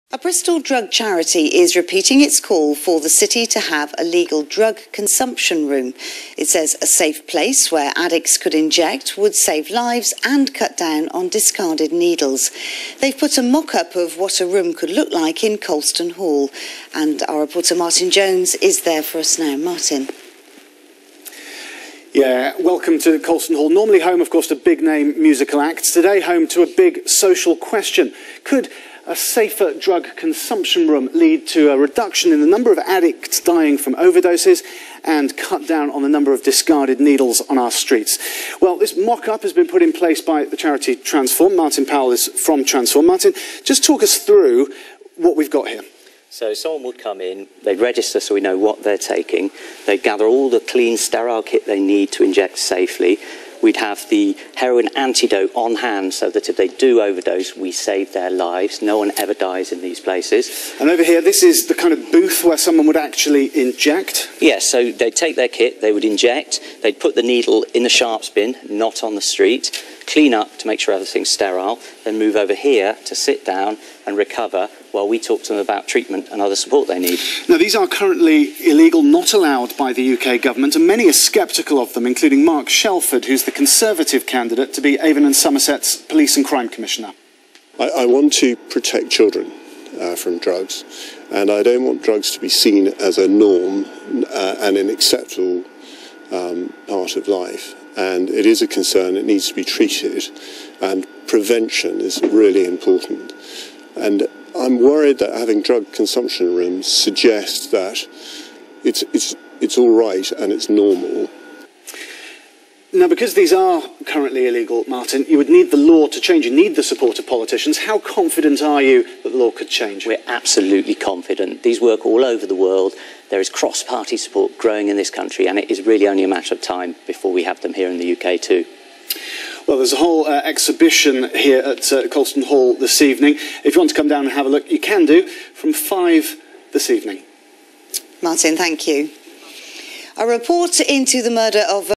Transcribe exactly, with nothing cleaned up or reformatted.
A Bristol drug charity is repeating its call for the city to have a legal drug consumption room. It says a safe place where addicts could inject would save lives and cut down on discarded needles. They've put a mock-up of what a room could look like in Colston Hall. And our reporter Martin Jones is there for us now. Martin. Yeah, welcome to Colston Hall. Normally home, of course, to big-name musical acts. Today home to a big social question. Could a safer drug consumption room lead to a reduction in the number of addicts dying from overdoses and cut down on the number of discarded needles on our streets? Well, this mock-up has been put in place by the charity Transform. Martin Powell is from Transform. Martin, just talk us through what we've got here. So someone would come in, they'd register so we know what they're taking, they'd gather all the clean, sterile kit they need to inject safely. We'd have the heroin antidote on hand so that if they do overdose, we save their lives. No one ever dies in these places. And over here, this is the kind of booth where someone would actually inject? Yes, so they'd take their kit, they would inject, they'd put the needle in the sharps bin, not on the street, clean up to make sure everything's sterile, then move over here to sit down and recover while we talk to them about treatment and other support they need. Now, these are currently illegal, not allowed by the U K government, and many are sceptical of them, including Mark Shelford, who's the Conservative candidate to be Avon and Somerset's Police and Crime Commissioner. I, I want to protect children uh, from drugs, and I don't want drugs to be seen as a norm uh, and an acceptable um, part of life. And it is a concern, it needs to be treated, and prevention is really important. And I'm worried that having drug consumption rooms suggests that it's, it's, it's all right and it's normal. Now, because these are currently illegal, Martin, you would need the law to change. You need the support of politicians. How confident are you that the law could change? We're absolutely confident. These work all over the world. There is cross-party support growing in this country, and it is really only a matter of time before we have them here in the U K too. Well, there's a whole uh, exhibition here at uh, Colston Hall this evening. If you want to come down and have a look, you can do from five this evening. Martin, thank you. A report into the murder of